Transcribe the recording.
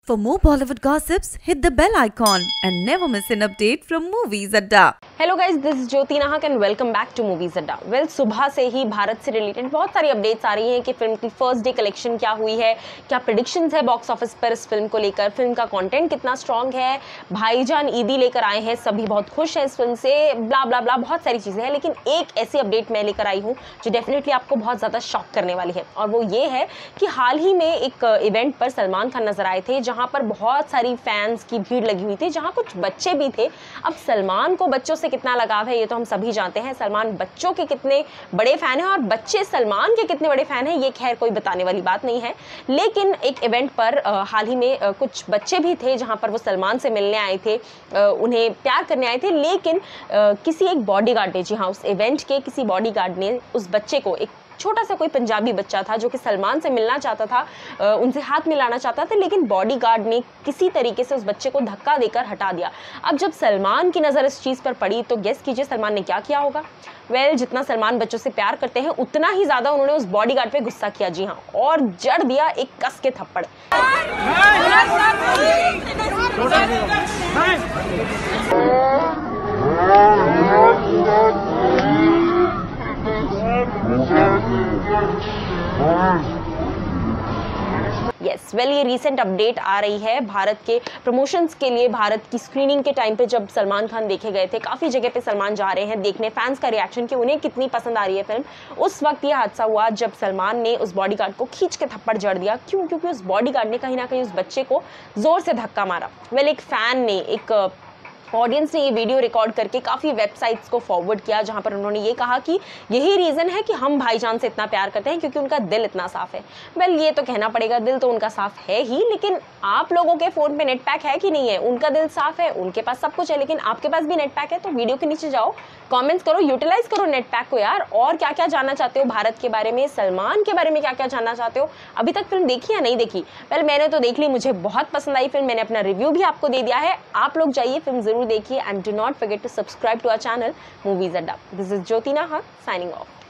For more Bollywood gossips, hit the bell icon and never miss an update from Movies Adda. Hello guys, this is Jyoti Nahak and welcome back to Movies Adda. Well, सुबह से ही भारत से related बहुत सारी updates आ रही हैं कि film की first day collection क्या हुई है, क्या प्रेडिक्शंस है बॉक्स ऑफिस पर इस फिल्म को लेकर, फिल्म का कंटेंट कितना स्ट्रांग है, भाईजान ईदी लेकर आए हैं, सभी बहुत खुश हैं इस फिल्म से, ब्ला ब्ला ब्ला, बहुत सारी चीज़ें हैं। लेकिन एक ऐसी अपडेट मैं लेकर आई हूँ जो डेफिनेटली आपको बहुत ज़्यादा शॉक करने वाली है, और वो ये है कि हाल ही में एक इवेंट पर सलमान खान नजर आए थे जहाँ पर बहुत सारी फैंस की भीड़ लगी हुई थी, जहाँ कुछ बच्चे भी थे। अब सलमान को बच्चों से कितना लगाव है ये तो हम सभी जानते हैं, सलमान बच्चों के कितने बड़े फैन हैं और बच्चे सलमान के कितने बड़े फैन हैं ये खैर कोई बताने वाली बात नहीं है। लेकिन एक इवेंट पर हाल ही में कुछ बच्चे भी थे जहां पर वो सलमान से मिलने आए थे, उन्हें प्यार करने आए थे। लेकिन किसी एक बॉडीगार्ड ने, जी हाँ, उस इवेंट के किसी बॉडीगार्ड ने उस बच्चे को, एक छोटा सा कोई पंजाबी बच्चा था जो कि सलमान से मिलना चाहता था, उनसे हाथ मिलाना चाहता था, लेकिन बॉडीगार्ड ने किसी तरीके से उस बच्चे को धक्का देकर हटा दिया। अब जब सलमान की नज़र इस चीज़ पर पड़ी तो गेस कीजिए सलमान ने क्या किया होगा। वेल, जितना सलमान बच्चों से प्यार करते हैं उतना ही ज़्यादा उन्होंने उस बॉडीगार्ड पे गुस्सा किया, जी हाँ, और जड़ दिया एक कस के थप्पड़। यस, वेल, ये रीसेंट अपडेट आ रही है भारत के प्रमोशंस के लिए। भारत की स्क्रीनिंग के टाइम पे जब सलमान खान देखे गए थे, काफ़ी जगह पे सलमान जा रहे हैं देखने, फैंस का रिएक्शन कि उन्हें कितनी पसंद आ रही है फिल्म। उस वक्त ये हादसा हुआ जब सलमान ने उस बॉडीगार्ड को खींच के थप्पड़ जड़ दिया। क्यों? क्योंकि उस बॉडीगार्ड ने कहीं ना कहीं उस बच्चे को जोर से धक्का मारा। वेल, एक फैन ने, एक ऑडियंस ने ये वीडियो रिकॉर्ड करके काफ़ी वेबसाइट्स को फॉरवर्ड किया जहां पर उन्होंने ये कहा कि यही रीज़न है कि हम भाईजान से इतना प्यार करते हैं, क्योंकि उनका दिल इतना साफ है। वेल, ये तो कहना पड़ेगा, दिल तो उनका साफ है ही, लेकिन आप लोगों के फ़ोन पे नेट पैक है कि नहीं है? उनका दिल साफ है, उनके पास सब कुछ है, लेकिन आपके पास भी नेट पैक है? तो वीडियो के नीचे जाओ, कमेंट्स करो, यूटिलाइज करो नेट पैक को यार। और क्या क्या जानना चाहते हो भारत के बारे में, सलमान के बारे में क्या क्या जानना चाहते हो? अभी तक फिल्म देखी या नहीं देखी? वेल, मैंने तो देख ली, मुझे बहुत पसंद आई फिल्म, मैंने अपना रिव्यू भी आपको दे दिया है। आप लोग जाइए, फिल्म जरूर देखिए, and do not forget to subscribe to our channel Movies Adda. This is Jyoti Nahak signing of.